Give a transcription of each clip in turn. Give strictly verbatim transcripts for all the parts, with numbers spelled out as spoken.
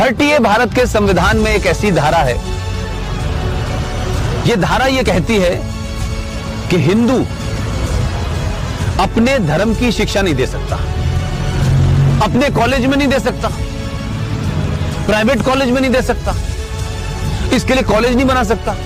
Thirty ए भारत के संविधान में एक ऐसी धारा है, यह धारा यह कहती है कि हिंदू अपने धर्म की शिक्षा नहीं दे सकता, अपने कॉलेज में नहीं दे सकता, प्राइवेट कॉलेज में नहीं दे सकता, इसके लिए कॉलेज नहीं बना सकता,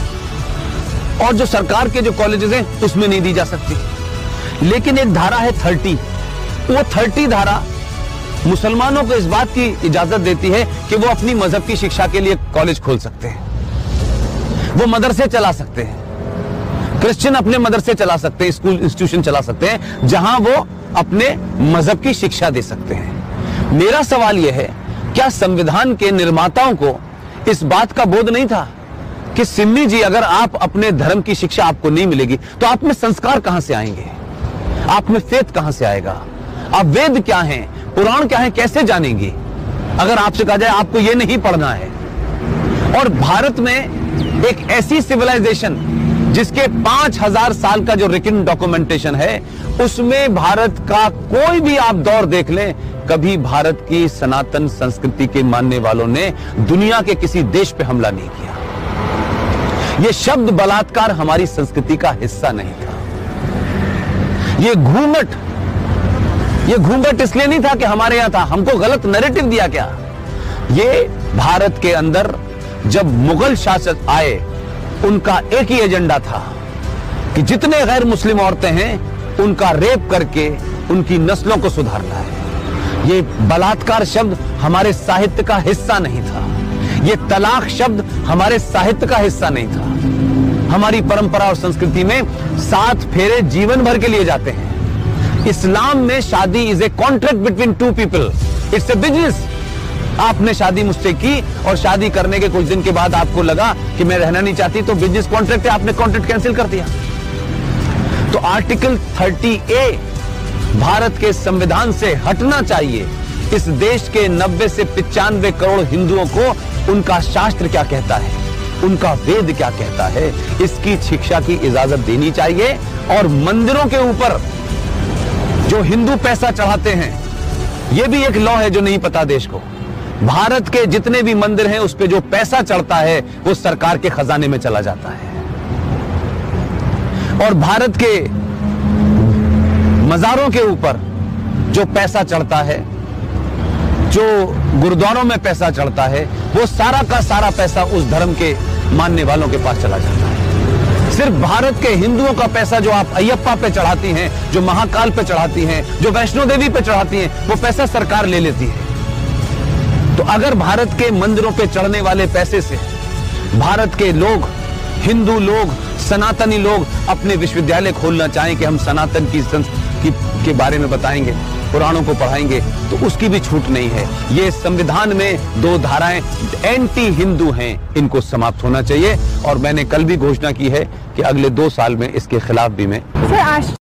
और जो सरकार के जो कॉलेजेस हैं उसमें नहीं दी जा सकती। लेकिन एक धारा है थर्टी, वो थर्टी धारा मुसलमानों को इस बात की इजाजत देती है कि वो अपनी मजहब की शिक्षा के लिए कॉलेज खोल सकते हैं, वो मदरसे चला सकते हैं, क्रिश्चियन अपने मदरसे चला सकते हैं, स्कूल इंस्टीट्यूशन चला सकते हैं जहां वो अपने मजहब की शिक्षा दे सकते हैं। मेरा सवाल यह है, क्या संविधान के निर्माताओं को इस बात का बोध नहीं था कि सिम्मी जी, अगर आप अपने धर्म की शिक्षा आपको नहीं मिलेगी तो आप में संस्कार कहां से आएंगे, आप में फेथ कहां से आएगा, आप वेद क्या हैं, पुराण क्या है, कैसे जानेंगे अगर आपसे कहा जाए आपको यह नहीं पढ़ना है। और भारत में एक ऐसी सिविलाइजेशन जिसके पांच हजार साल का जो रिटन डॉक्यूमेंटेशन है, उसमें भारत का कोई भी आप दौर देख लें, कभी भारत की सनातन संस्कृति के मानने वालों ने दुनिया के किसी देश पे हमला नहीं किया। यह शब्द बलात्कार हमारी संस्कृति का हिस्सा नहीं था। यह घूंघट यह घूंघट इसलिए नहीं था कि हमारे यहां था, हमको गलत नैरेटिव दिया गया। ये भारत के अंदर जब मुगल शासक आए, उनका एक ही एजेंडा था कि जितने गैर मुस्लिम औरतें हैं उनका रेप करके उनकी नस्लों को सुधारना है। ये बलात्कार शब्द हमारे साहित्य का हिस्सा नहीं था, ये तलाक शब्द हमारे साहित्य का हिस्सा नहीं था। हमारी परंपरा और संस्कृति में सात फेरे जीवन भर के लिए जाते हैं। इस्लाम में शादी is a contract between two people, it's a business. आपने शादी मुझसे की और शादी करने के कुछ दिन के बाद आपको लगा कि मैं रहना नहीं चाहती, तो बिजनेस कॉन्ट्रैक्ट है, आपने कॉन्ट्रैक्ट कैंसिल कर दिया। तो आर्टिकल थर्टी ए भारत के संविधान से हटना चाहिए। इस देश के नब्बे से पिचानवे करोड़ हिंदुओं को उनका शास्त्र क्या कहता है, उनका वेद क्या कहता है, इसकी शिक्षा की इजाजत देनी चाहिए। और मंदिरों के ऊपर जो हिंदू पैसा चढ़ाते हैं, यह भी एक लॉ है जो नहीं पता देश को। भारत के जितने भी मंदिर हैं उस पे जो पैसा चढ़ता है वो सरकार के खजाने में चला जाता है। और भारत के मजारों के ऊपर जो पैसा चढ़ता है, जो गुरुद्वारों में पैसा चढ़ता है, वो सारा का सारा पैसा उस धर्म के मानने वालों के पास चला जाता है। सिर्फ भारत के हिंदुओं का पैसा जो आप अयप्पा पे चढ़ाती हैं, जो महाकाल पे चढ़ाती हैं, जो वैष्णो देवी पे चढ़ाती हैं, वो पैसा सरकार ले लेती है। तो अगर भारत के मंदिरों पे चढ़ने वाले पैसे से भारत के लोग, हिंदू लोग, सनातनी लोग अपने विश्वविद्यालय खोलना चाहें कि हम सनातन की संस्कृति के बारे में बताएंगे, पुराणों को पढ़ाएंगे, तो उसकी भी छूट नहीं है। ये संविधान में दो धाराएं एंटी हिंदू हैं, इनको समाप्त होना चाहिए। और मैंने कल भी घोषणा की है कि अगले दो साल में इसके खिलाफ भी मैं